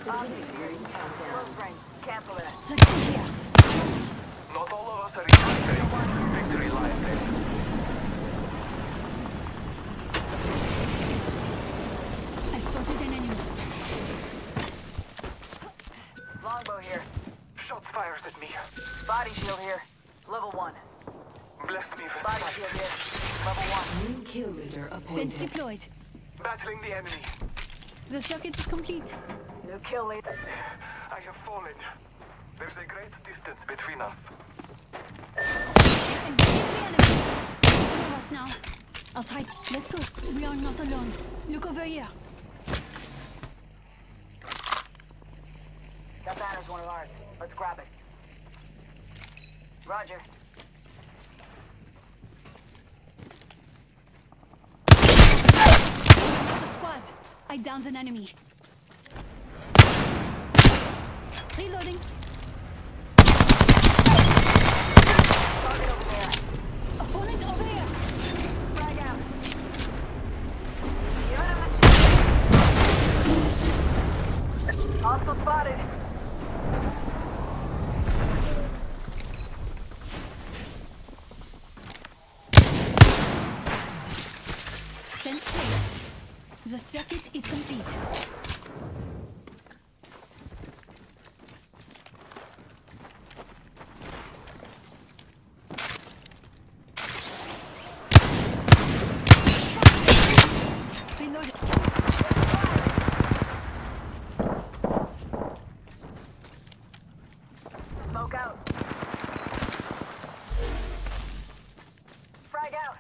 Beginning countdown. Cancel that. Let's go here. Not all of us are in victory lies in. I spotted an enemy. Longbow here. Shots fired at me. Body shield here. Level 1. Bless me with Body sight. shield here. Level 1. New kill leader Fence appointed. deployed. Battling the enemy. The circuit is complete. New kill leader. I have fallen. There's a great distance between us. And get the enemy. Two of us now. I'll try. Let's go. We are not alone. Look over here. That banner's one of ours. Let's grab it. Roger. There's a squad. I downed an enemy. Reloading. Target over there. Opponent over here. Frag out. Hostile spotted. Fence placed. The circuit is complete. Reloading. Smoke out. Frag out.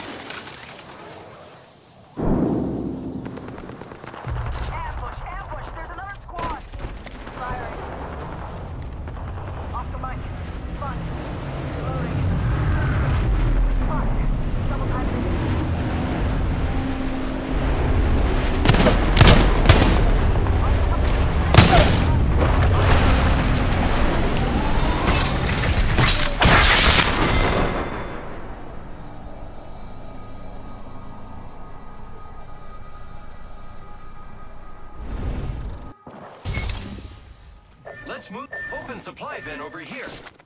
Ambush, ambush. There's another squad. Firing. Oscar Mike. Fun. Reloading. Fuck. Double time. Let's move. Open supply bin over here.